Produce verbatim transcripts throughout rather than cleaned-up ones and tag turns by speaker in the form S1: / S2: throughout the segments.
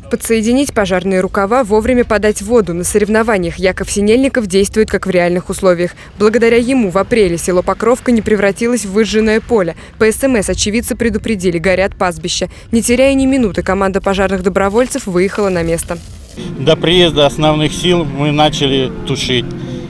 S1: Подсоединить пожарные рукава, вовремя подать воду. На соревнованиях Яков Синельников действует как в реальных условиях. Благодаря ему в апреле село Покровка не превратилось в выжженное поле. По СМС очевидцы предупредили: горят пастбища. Не теряя ни минуты, команда пожарных добровольцев выехала на место.
S2: До приезда основных сил мы начали тушить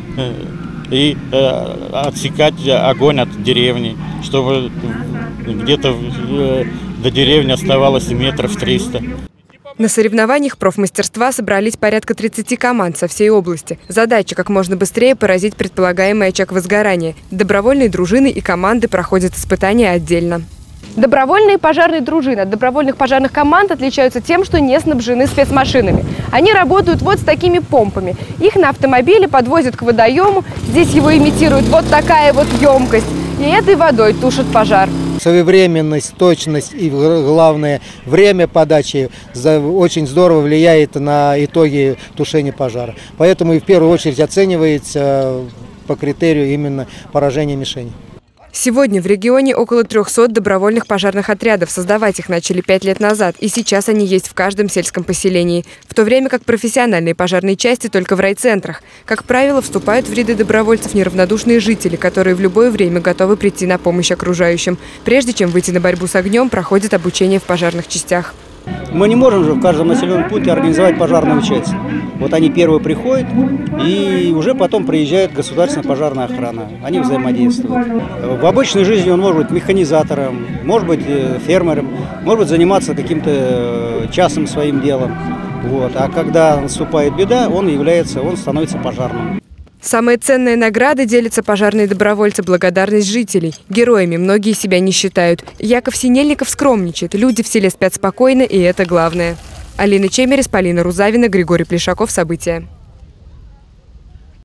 S2: и э, отсекать огонь от деревни, чтобы где-то э, до деревни оставалось метров триста.
S1: На соревнованиях профмастерства собрались порядка тридцати команд со всей области. Задача – как можно быстрее поразить предполагаемый очаг возгорания. Добровольные дружины и команды проходят испытания отдельно. Добровольные пожарные дружины от добровольных пожарных команд отличаются тем, что не снабжены спецмашинами. Они работают вот с такими помпами. Их на автомобиле подвозят к водоему. Здесь его имитирует вот такая вот емкость. И этой водой тушат пожар.
S3: Своевременность, точность и, главное, время подачи очень здорово влияет на итоги тушения пожара. Поэтому и в первую очередь оценивается по критерию именно поражения мишени.
S1: Сегодня в регионе около трёхсот добровольных пожарных отрядов. Создавать их начали пять лет назад, и сейчас они есть в каждом сельском поселении. В то время как профессиональные пожарные части только в райцентрах. Как правило, вступают в ряды добровольцев неравнодушные жители, которые в любое время готовы прийти на помощь окружающим. Прежде чем выйти на борьбу с огнем, проходит обучение в пожарных частях.
S4: Мы не можем же в каждом населенном пункте организовать пожарную часть. Вот они первые приходят, и уже потом приезжает государственная пожарная охрана. Они взаимодействуют. В обычной жизни он может быть механизатором, может быть фермером, может быть заниматься каким-то частным своим делом. Вот. А когда наступает беда, он является, он становится пожарным.
S1: Самые ценные награды делятся пожарные добровольцы, благодарность жителей. Героями многие себя не считают. Яков Синельников скромничает. Люди в селе спят спокойно, и это главное. Алина Чемерис, Полина Рузавина, Григорий Плешаков. События.